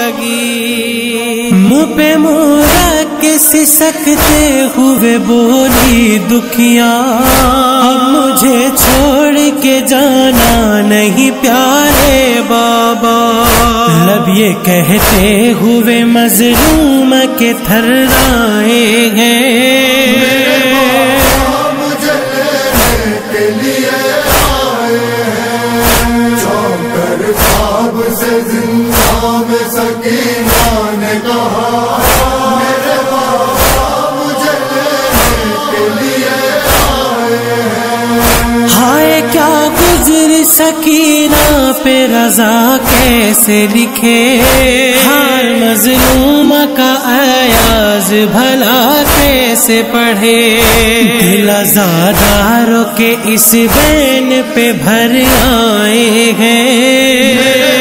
لگی، منہ پہ منہ رکھ کے سسکتے ہوئے بولی دکھیاں، اب مجھے چھوڑ کے جانا نہیں پیارے بابا، لب یہ کہتے ہوئے مظلوم کے تھرائے ہیں، ہائے کیا گزر سکینہ پہ رضا کیسے لکھے، ہر مظلوم کا ایاز بھلا کیسے پڑھے، دل آزاداروں کے اس بین پہ بھر آئے ہیں،